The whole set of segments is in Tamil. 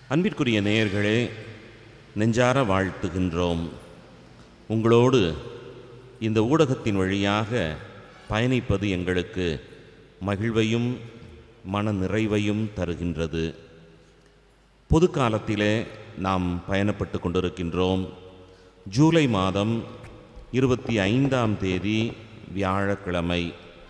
அன்பிற்குரிய நேயர்களே, நெஞ்சார வாழ்த்துகின்றோம். உங்களோடு இந்த ஊடகத்தின் வழியாக பயணிப்பது எங்களுக்கு மகிழ்வையும் மன நிறைவையும் தருகின்றது. பொது காலத்திலே நாம் பயணப்பட்டு கொண்டிருக்கின்றோம். ஜூலை மாதம் 25ஆம் தேதி வியாழக்கிழமை.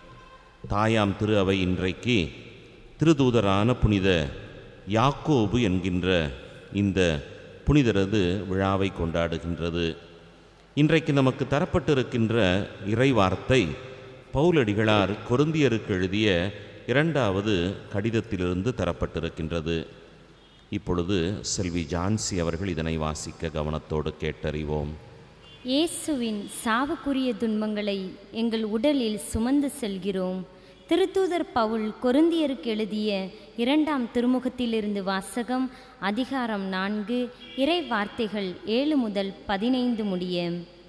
தாயாம் திரு அவை இன்றைக்கு திருதூதரான புனித யாக்கோபு என்கின்ற இந்த புனிதரது விழாவை கொண்டாடுகின்றது. இன்றைக்கு நமக்கு தரப்பட்டிருக்கின்ற இறைவார்த்தை பவுலடிகளார் கொரிந்தியருக்கு எழுதிய 2வது கடிதத்திலிருந்து தரப்பட்டிருக்கின்றது. இப்பொழுது செல்வி ஜான்சி அவர்கள் இதனை வாசிக்க கவனத்தோடு கேட்டறிவோம். இயேசுவின் சாவுக்குரிய துன்பங்களை எங்கள் உடலில் சுமந்து செல்கிறோம். திருத்தூதர் பவுல் கொரிந்தியருக்கு எழுதிய 2ஆம் திருமுகத்திலிருந்து வாசகம். அதிகாரம் 4, இறை வார்த்தைகள் 7 முதல் 15 முடிய.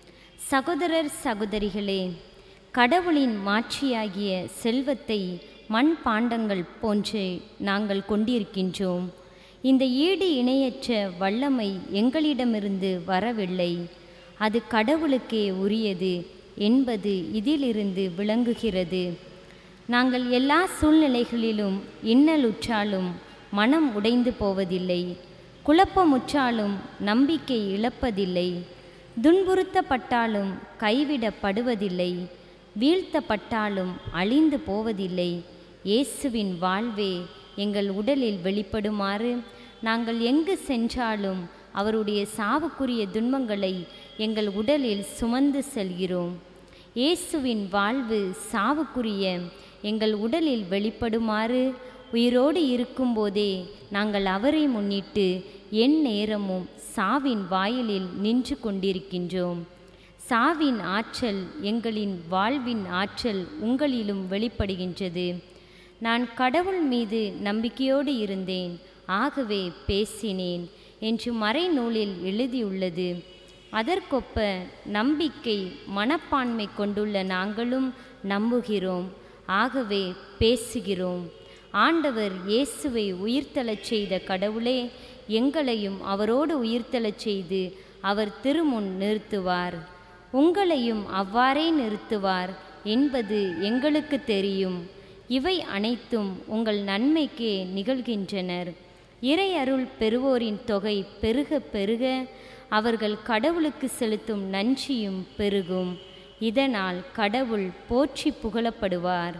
சகோதரர் சகோதரிகளே, கடவுளின் மாட்சியாகிய செல்வத்தை மண் பாண்டங்கள் போன்று நாங்கள் கொண்டிருக்கின்றோம். இந்த ஈடு இணையற்ற வல்லமை எங்களிடமிருந்து வரவில்லை, அது கடவுளுக்கே உரியது என்பது இதிலிருந்து விளங்குகிறது. நாங்கள் எல்லா சூழ்நிலைகளிலும் இன்னலுற்றாலும் மனம் உடைந்து போவதில்லை, குழப்பமுற்றாலும் நம்பிக்கை இழப்பதில்லை, துன்புறுத்தப்பட்டாலும் கைவிடப்படுவதில்லை, வீழ்த்தப்பட்டாலும் அழிந்து போவதில்லை. இயேசுவின் வாழ்வே எங்கள் உடலில் வெளிப்படுமாறு நாங்கள் எங்கு சென்றாலும் அவருடைய சாவுக்குரிய துன்பங்களை எங்கள் உடலில் சுமந்து செல்கிறோம். இயேசுவின் வாழ்வு சாவுக்குரிய எங்கள் உடலில் வெளிப்படுமாறு உயிரோடு இருக்கும்போதே நாங்கள் அவரை முன்னிட்டு எந்நேரமும் சாவின் வாயிலில் நின்று கொண்டிருக்கின்றோம். சாவின் ஆற்றல் எங்களின் வாழ்வின் ஆற்றல் உங்களிலும் வெளிப்படுகின்றது. நான் கடவுள் மீது நம்பிக்கையோடு இருந்தேன், ஆகவே பேசினேன் என்று மறைநூலில் எழுதியுள்ளது. அதற்கொப்ப நம்பிக்கை மனப்பான்மை கொண்டுள்ள நாங்களும் நம்புகிறோம், ஆகவே பேசுகிறோம். ஆண்டவர் இயேசுவை உயிர்த்தெழச் செய்த கடவுளே எங்களையும் அவரோடு உயிர்த்தெழச் செய்து அவர் திருமுன் நிறுத்துவார், உங்களையும் அவ்வாறே நிறுத்துவார் என்பது எங்களுக்கு தெரியும். இவை அனைத்தும் உங்கள் நன்மைக்கே நிகழ்கின்றனர். இறை அருள் பெறுவோரின் தொகை பெருக பெருக அவர்கள் கடவுளுக்கு செலுத்தும் நன்றியும் பெருகும். இதனால் கடவுள் போற்றி புகழப்படுவார்.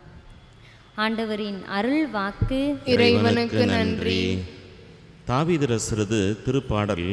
ஆண்டவரின் அருள் வாக்கு. இறைவனுக்கு நன்றி. தாவீதரசரது திருப்பாடல்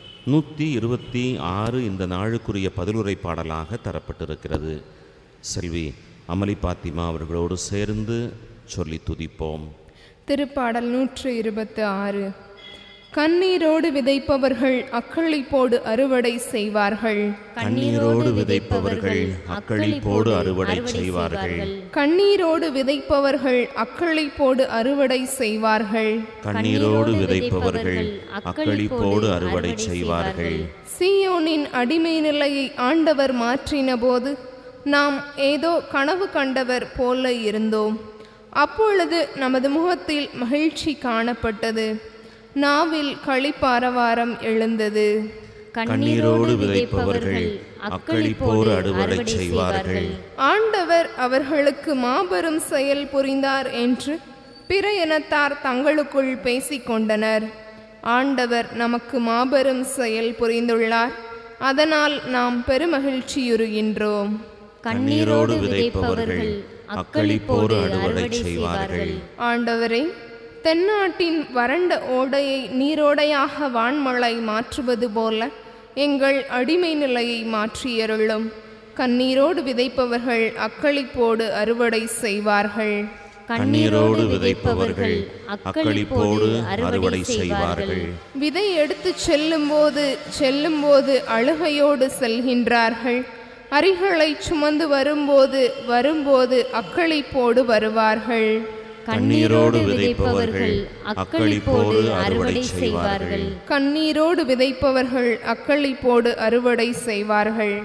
126 இந்த நாளுக்குரிய பதிலுரை பாடலாக தரப்பட்டிருக்கிறது. செல்வி அமலி பாத்திமா அவர்களோடு சேர்ந்து சொல்லி துதிப்போம். திருப்பாடல் 126. கண்ணீரோடு விதைப்பவர்கள் அக்களிப்போடு அறுவடை செய்வார்கள். கண்ணீரோடு விதைப்பவர்கள் அக்களிப்போடு அறுவடை செய்வார்கள். கண்ணீரோடு விதைப்பவர்கள் அக்களிப்போடு அறுவடை செய்வார்கள். கண்ணீரோடு விதைப்பவர்கள் அக்களிப்போடு அறுவடை செய்வார்கள். சீயோனின் அடிமை நிலையை ஆண்டவர் மாற்றின போது நாம் ஏதோ கனவு கண்டவர் போல இருந்தோம். அப்பொழுது நமது முகத்தில் மகிழ்ச்சி காணப்பட்டது, நாவில் களிப்பாரவாரம் எழுந்தது. கண்ணீரோடு விதைப்பவர்கள் அக்களிப்போடு அறுவடை செய்வார்கள். ஆண்டவர் அவர்களுக்கு மாபெரும் செயல் புரிந்தார் என்று பிற இனத்தார் தங்களுக்குள் பேசிக்கொண்டனர். ஆண்டவர் நமக்கு மாபெரும் செயல் புரிந்துள்ளார், அதனால் நாம் பெருமகிழ்ச்சியுறுகின்றோம். கண்ணீரோடு விதைப்பவர்கள் அக்களிப்போடு அறுவடை செய்வார்கள். ஆண்டவரே, தென்னாட்டின் வறண்ட ஓடையை நீரோடையாக வான்மழை மாற்றுவது போல எங்கள் அடிமை நிலையை மாற்றியருளும். கண்ணீரோடு விதைப்பவர்கள் அக்களிப்போடு அறுவடை செய்வார்கள். கண்ணீரோடு விதைப்பவர்கள் அக்களிப்போடு அறுவடை செய்வார்கள். விதை எடுத்து செல்லும்போது அழுகையோடு செல்கின்றார்கள். அரிகளை சுமந்து வரும்போது அக்களிப்போடு வருவார்கள். கண்ணீரோடு விதைப்பவர்கள் அக்களிப்போடு அறுவடை செய்வார்கள். கண்ணீரோடு விதைப்பவர்கள் அக்களிப்போடு அறுவடை செய்வார்கள்.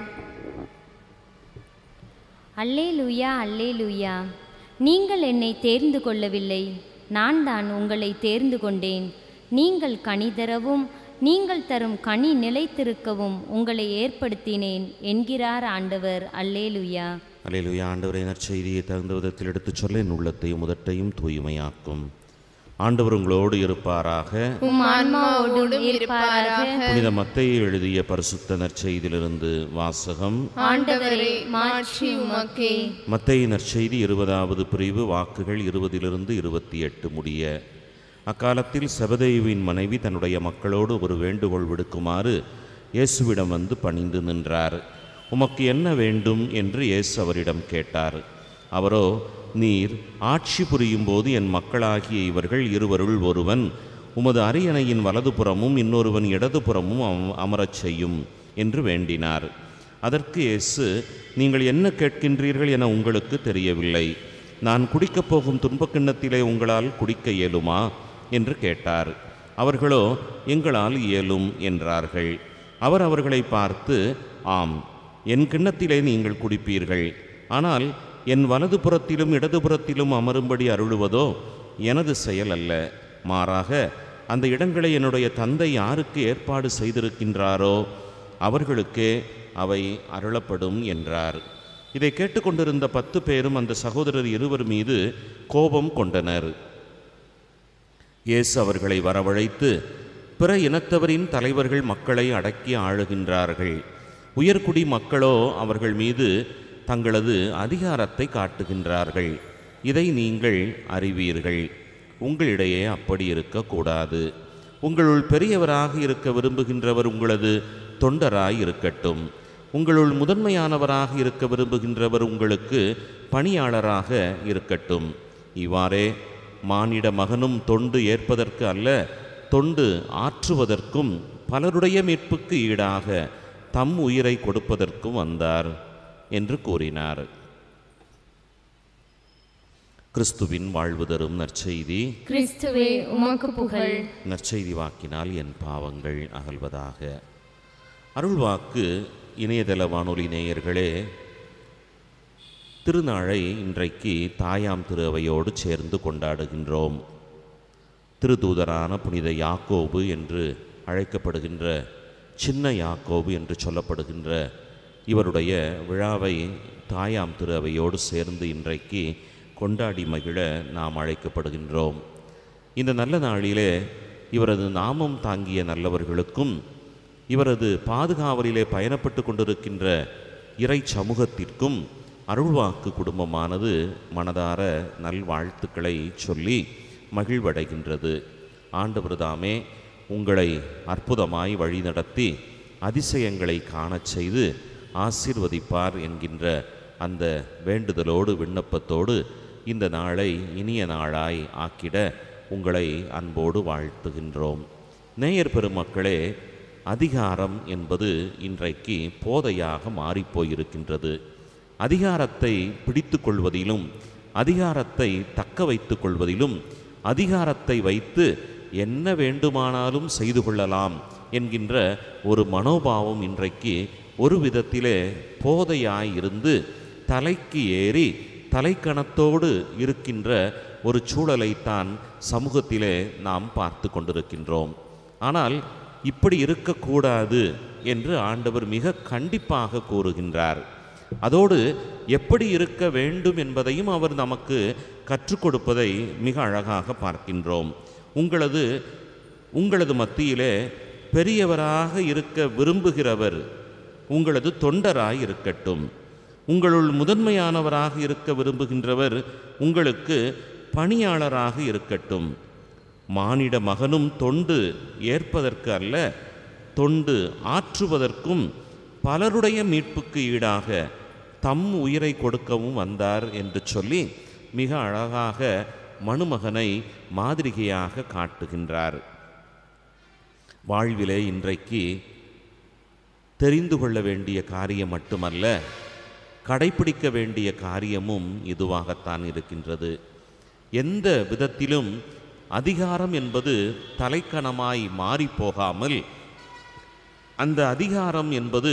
அல்லேலூயா, அல்லேலூயா. நீங்கள் என்னை தேர்ந்து கொள்ளவில்லை, நான் தான் உங்களை தேர்ந்து கொண்டேன். நீங்கள் கனி தரவும் நீங்கள் தரும் கனி நிலைத்திருக்கவும் உங்களை ஏற்படுத்தினேன் என்கிறார் ஆண்டவர். அல்லேலுயா. அல்லேலுயா. ஆண்டவரை நற்செய்தியை தகுந்த விதத்தில் எடுத்துச் சொல்ல என் உள்ளத்தையும் உதட்டையும் தூய்மையாக்கும். ஆண்டவர் உங்களோடு இருப்பாராக. உம் ஆன்மாவோடும் இருப்பாராக. புனித மத்தேயு எழுதிய பரிசுத்த நற்செய்தியிலிருந்து வாசகம். ஆண்டவரே, மாட்சி உமக்கே. மத்தேயு நற்செய்தி 20வது பிரிவு வாக்குகள் 20 - 28 முடிய. அக்காலத்தில் செபதேயுவின் மனைவி தன்னுடைய மக்களோடு ஒரு வேண்டுகோள் விடுக்குமாறு இயேசுவிடம் வந்து பணிந்து நின்றார். உமக்கு என்ன வேண்டும் என்று இயேசு அவரிடம் கேட்டார். அவரோ, நீர் ஆட்சி புரியும் போது என் மக்களாகிய இவர்கள் இருவருள் ஒருவன் உமது அரியணையின் வலதுபுறமும் இன்னொருவன் இடதுபுறமும் அமரச் செய்யும் என்று வேண்டினார். அதற்கு இயேசு, நீங்கள் என்ன கேட்கின்றீர்கள் என உங்களுக்கு தெரியவில்லை. நான் குடிக்கப் போகும் துன்பக்கிண்ணத்திலே உங்களால் குடிக்க இயலுமா என்று கேட்டார். அவர்களோ, எங்களால் இயலும் என்றார்கள். அவர் அவர்களை பார்த்து, ஆம், என் கிண்ணத்திலே நீங்கள் குடிப்பீர்கள். ஆனால் என் வலதுபுறத்திலும் இடதுபுறத்திலும் அமரும்படி அருளுவதோ எனது செயல் அல்ல. மாறாக அந்த இடங்களை என்னுடைய தந்தை யாருக்கு ஏற்பாடு செய்திருக்கின்றாரோ அவர்களுக்கே அவை அருளப்படும் என்றார். இதை கேட்டுக்கொண்டிருந்த 10 பேரும் அந்த சகோதரர் இருவர் மீது கோபம் கொண்டனர். இயேசு அவர்களை வரவழைத்து, பிற இனத்தவரின் தலைவர்கள் மக்களை அடக்கி ஆளுகின்றார்கள். உயர்குடி மக்களோ அவர்கள் மீது தங்களது அதிகாரத்தை காட்டுகின்றார்கள். இதை நீங்கள் அறிவீர்கள். உங்களிடையே அப்படி இருக்கக்கூடாது. உங்களுள் பெரியவராக இருக்க விரும்புகின்றவர் உங்களது தொண்டராய் இருக்கட்டும். உங்களுள் முதன்மையானவராக இருக்க விரும்புகின்றவர் உங்களுக்கு பணியாளராக இருக்கட்டும். இவ்வாறே மானிட மகனும் தொண்டு ஏற்பதற்கு அல்ல, தொண்டு ஆற்றுவதற்கும் பலருடைய மீட்புக்கு ஈடாக தம் உயிரை கொடுப்பதற்கும் வந்தார் என்று கூறினார். கிறிஸ்துவின் வாழ்வு தரும் நற்செய்தி. கிறிஸ்துவே, உமக்கு புகழ். நற்செய்தி வாக்கினால் என் பாவங்கள் அகல்வதாக. அருள்வாக்கு இணையதள வானொலி நேயர்களே, திருநாளை இன்றைக்கு தாயாம் திரு அவையோடு சேர்ந்து கொண்டாடுகின்றோம். திருதூதரான புனித யாக்கோபு என்று அழைக்கப்படுகின்ற, சின்ன யாக்கோபு என்று சொல்லப்படுகின்ற இவருடைய விழாவை தாயாம் திரு அவையோடு சேர்ந்து இன்றைக்கு கொண்டாடி மகிழ நாம் அழைக்கப்படுகின்றோம். இந்த நல்ல நாளிலே இவரது நாமம் தாங்கிய நல்லவர்களுக்கும் இவரது பாதுகாவலிலே பயணப்பட்டு கொண்டிருக்கின்ற இறை சமூகத்திற்கும் அருள்வாக்கு குடும்பமானது மனதார நல்வாழ்த்துக்களை சொல்லி மகிழ்வடைகின்றது. ஆண்டவர் தாமே உங்களை அற்புதமாய் வழிநடத்தி அதிசயங்களை காணச் செய்து ஆசீர்வதிப்பார் என்கின்ற அந்த வேண்டுதலோடு விண்ணப்பத்தோடு இந்த நாளை இனிய நாளாய் ஆக்கிட உங்களை அன்போடு வாழ்த்துகின்றோம். நேயர் பெருமக்களே, அதிகாரம் என்பது இன்றைக்கு போதையாக மாறிப்போயிருக்கின்றது. அதிகாரத்தை பிடித்து கொள்வதிலும் அதிகாரத்தை தக்க வைத்து கொள்வதிலும் அதிகாரத்தை வைத்து என்ன வேண்டுமானாலும் செய்து கொள்ளலாம் என்கின்ற ஒரு மனோபாவம் இன்றைக்கு ஒரு விதத்திலே போதையாயிருந்து தலைக்கு ஏறி தலைக்கணத்தோடு இருக்கின்ற ஒரு சூழலைத்தான் சமூகத்திலே நாம் பார்த்து கொண்டிருக்கின்றோம். ஆனால் இப்படி இருக்கக்கூடாது என்று ஆண்டவர் மிக கண்டிப்பாக கூறுகின்றார். அதோடு எப்படி இருக்க வேண்டும் என்பதையும் அவர் நமக்கு கற்றுக் கொடுப்பதை மிக அழகாக பார்க்கின்றோம். உங்களது மத்தியிலே பெரியவராக இருக்க விரும்புகிறவர் உங்களது தொண்டராய் இருக்கட்டும். உங்களுள் முதன்மையானவராக இருக்க விரும்புகின்றவர் உங்களுக்கு பணியாளராக இருக்கட்டும். மானிட மகனும் தொண்டு ஏற்பதற்கு அல்ல, தொண்டு ஆற்றுவதற்கும் பலருடைய மீட்புக்கு ஈடாக தம் உயிரை கொடுக்கவும் வந்தார் என்று சொல்லி மிக அழகாக மணுமகனை மாதிரிகையாக காட்டுகின்றார். வாழ்விலே இன்றைக்கு தெரிந்து கொள்ள வேண்டிய காரியம் மட்டுமல்ல, கடைப்பிடிக்க வேண்டிய காரியமும் இதுவாகத்தான் இருக்கின்றது. எந்த விதத்திலும் அதிகாரம் என்பது தலைக்கணமாய் மாறிப்போகாமல் அந்த அதிகாரம் என்பது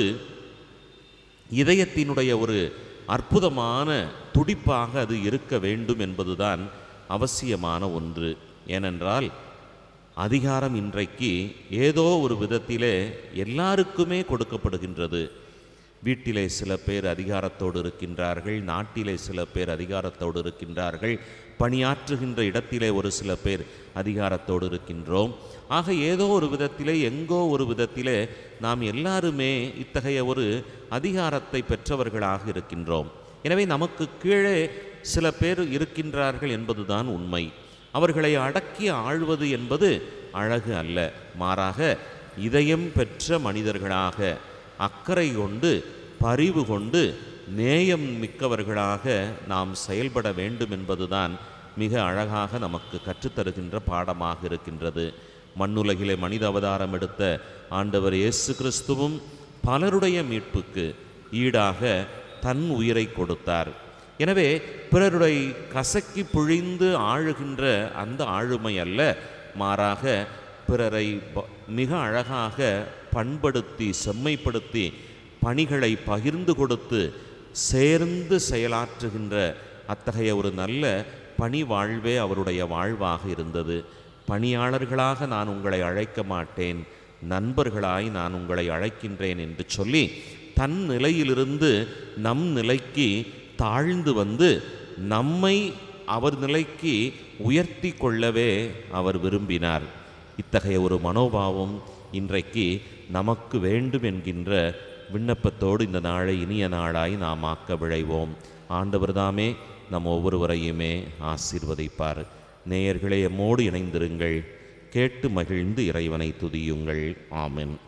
இதயத்தினுடைய ஒரு அற்புதமான துடிப்பாக அது இருக்க வேண்டும் என்பதுதான் அவசியமான ஒன்று. ஏனென்றால் அதிகாரம் இன்றைக்கு ஏதோ ஒரு விதத்திலே எல்லாருக்குமே கொடுக்கப்படுகின்றது. வீட்டிலே சில பேர் அதிகாரத்தோடு இருக்கின்றார்கள், நாட்டிலே சில பேர் அதிகாரத்தோடு இருக்கின்றார்கள், பணியாற்றுகின்ற இடத்திலே ஒரு சில பேர் அதிகாரத்தோடு இருக்கின்றோம். ஆக ஏதோ ஒரு விதத்திலே எங்கோ ஒரு விதத்திலே நாம் எல்லாருமே இத்தகைய ஒரு அதிகாரத்தை பெற்றவர்களாக இருக்கின்றோம். எனவே நமக்கு கீழே சில பேர் இருக்கின்றார்கள் என்பதுதான் உண்மை. அவர்களை அடக்கி ஆழ்வது என்பது அழகு அல்ல, மாறாக இதயம் பெற்ற மனிதர்களாக, அக்கறை கொண்டு, பரிவு கொண்டு, நேயம் மிக்கவர்களாக நாம் செயல்பட வேண்டும் என்பதுதான் மிக அழகாக நமக்கு கற்றுத்தருகின்ற பாடமாக இருக்கின்றது. மண்ணுலகிலே மனித அவதாரம் எடுத்த ஆண்டவர் இயேசு கிறிஸ்துவும் பலருடைய மீட்புக்கு ஈடாக தன் உயிரை கொடுத்தார். எனவே பிறருடைய கசக்கி புழிந்து ஆழுகின்ற அந்த ஆளுமை அல்ல, மாறாக பிறரை மிக அழகாக பண்படுத்தி செம்மைப்படுத்தி பணிகளை பகிர்ந்து கொடுத்து சேர்ந்து செயலாற்றுகின்ற அத்தகைய ஒரு நல்ல பணி வாழ்வே அவருடைய வாழ்வாக இருந்தது. பணியாளர்களாக நான் உங்களை அழைக்க மாட்டேன், நண்பர்களாய் நான் உங்களை அழைக்கின்றேன் என்று சொல்லி தன் நிலையிலிருந்து நம் நிலைக்கு தாழ்ந்து வந்து நம்மை அவர் நிலைக்கு உயர்த்தி கொள்ளவே அவர் விரும்பினார். இத்தகைய ஒரு மனோபாவம் இன்றைக்கு நமக்கு வேண்டும் என்கின்ற விண்ணப்பத்தோடு இந்த நாளை இனிய நாளாய் நாம் ஆக்க விழைவோம். ஆண்டவர் தாமே நம் ஒவ்வொருவரையுமே ஆசீர்வதிப்பார். நேயர்களே, எம்மோடு இணைந்திருங்கள், கேட்டு மகிழ்ந்து இறைவனை துதியுங்கள். ஆமென்.